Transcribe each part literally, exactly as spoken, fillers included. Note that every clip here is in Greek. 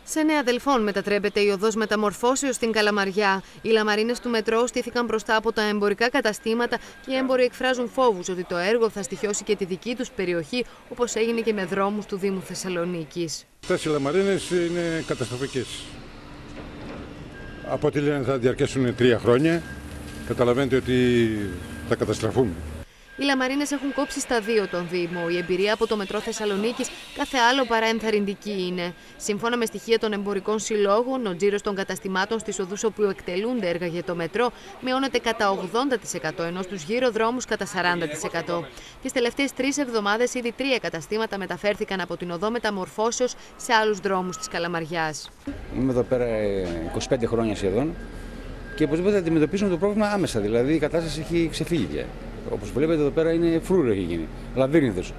Σε Νέα Δελφών μετατρέπεται η οδός Μεταμορφώσεως στην Καλαμαριά. Οι λαμαρίνες του μετρό στήθηκαν μπροστά από τα εμπορικά καταστήματα και οι έμποροι εκφράζουν φόβους ότι το έργο θα στοιχιώσει και τη δική τους περιοχή, όπως έγινε και με δρόμους του Δήμου Θεσσαλονίκης. Αυτές οι λαμαρίνες είναι καταστροφικές. Από ό,τι λένε θα διαρκέσουν τρία χρόνια. Καταλαβαίνετε ότι θα καταστραφούν. Οι λαμαρίνες έχουν κόψει στα δύο τον Δήμο. Η εμπειρία από το μετρό Θεσσαλονίκης κάθε άλλο παρά ενθαρρυντική είναι. Σύμφωνα με στοιχεία των εμπορικών συλλόγων, ο τζίρος των καταστημάτων στις οδούς όπου εκτελούνται έργα για το μετρό μειώνεται κατά ογδόντα τοις εκατό, ενώ στους γύρω δρόμους κατά σαράντα τοις εκατό. Τις τελευταίες τρεις εβδομάδες ήδη τρία καταστήματα μεταφέρθηκαν από την οδό Μεταμορφώσεως σε άλλους δρόμους της Καλαμαριάς. Είμαι εδώ πέρα είκοσι πέντε χρόνια σχεδόν και οπωσδήποτε αντιμετωπίζουμε το πρόβλημα άμεσα. Δηλαδή η κατάσταση έχει ξεφύγει. Όπως βλέπετε εδώ πέρα είναι φρούριο έχει γίνει, λαβύρινθος.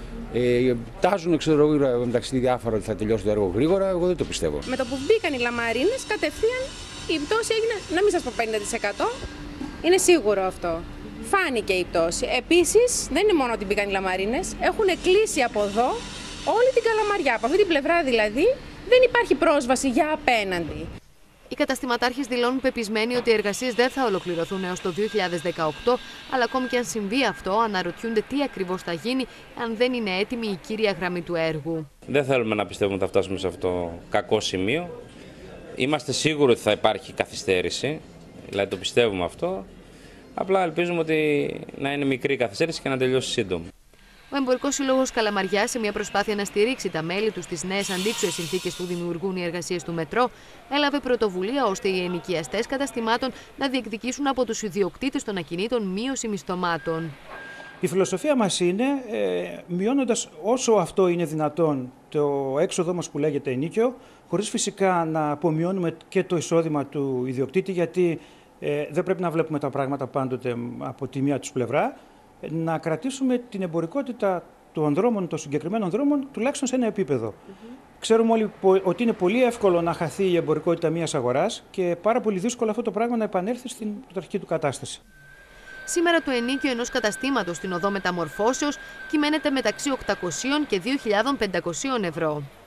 Ε, τάζουν ξέρω, μεταξύ διάφορα ότι θα τελειώσει το έργο γρήγορα, εγώ δεν το πιστεύω. Με το που μπήκαν οι λαμαρίνες, κατευθείαν η πτώση έγινε, να μην σας πω πενήντα τοις εκατό, είναι σίγουρο αυτό. Φάνηκε η πτώση. Επίσης, δεν είναι μόνο ότι μπήκαν οι λαμαρίνες, έχουν κλείσει από εδώ όλη την Καλαμαριά. Από αυτή την πλευρά δηλαδή δεν υπάρχει πρόσβαση για απέναντι. Οι καταστηματάρχες δηλώνουν πεπισμένοι ότι οι εργασίες δεν θα ολοκληρωθούν έως το δύο χιλιάδες δεκαοκτώ, αλλά ακόμη και αν συμβεί αυτό, αναρωτιούνται τι ακριβώς θα γίνει αν δεν είναι έτοιμη η κύρια γραμμή του έργου. Δεν θέλουμε να πιστεύουμε ότι θα φτάσουμε σε αυτό το κακό σημείο. Είμαστε σίγουροι ότι θα υπάρχει καθυστέρηση, δηλαδή το πιστεύουμε αυτό. Απλά ελπίζουμε ότι να είναι μικρή η καθυστέρηση και να τελειώσει σύντομα. Ο Εμπορικός Σύλλογος Καλαμαριάς, σε μια προσπάθεια να στηρίξει τα μέλη του στις νέες αντίξωες συνθήκες που δημιουργούν οι εργασίες του μετρό, έλαβε πρωτοβουλία ώστε οι ενοικιαστές καταστημάτων να διεκδικήσουν από τους ιδιοκτήτες των ακινήτων μείωση μισθωμάτων. Η φιλοσοφία μας είναι, ε, μειώνοντας όσο αυτό είναι δυνατόν το έξοδο μας που λέγεται ενοίκιο, χωρίς φυσικά να απομειώνουμε και το εισόδημα του ιδιοκτήτη, γιατί ε, δεν πρέπει να βλέπουμε τα πράγματα πάντοτε από τη μία τους πλευρά, να κρατήσουμε την εμπορικότητα των δρόμων, των συγκεκριμένων δρόμων, τουλάχιστον σε ένα επίπεδο. Mm-hmm. Ξέρουμε όλοι ότι είναι πολύ εύκολο να χαθεί η εμπορικότητα μιας αγοράς και πάρα πολύ δύσκολο αυτό το πράγμα να επανέλθει στην πρωταρχική του κατάσταση. Σήμερα το ενοίκιο ενός καταστήματος στην οδό Μεταμορφώσεως κυμαίνεται μεταξύ οκτακοσίων και δύο χιλιάδες πεντακοσίων ευρώ.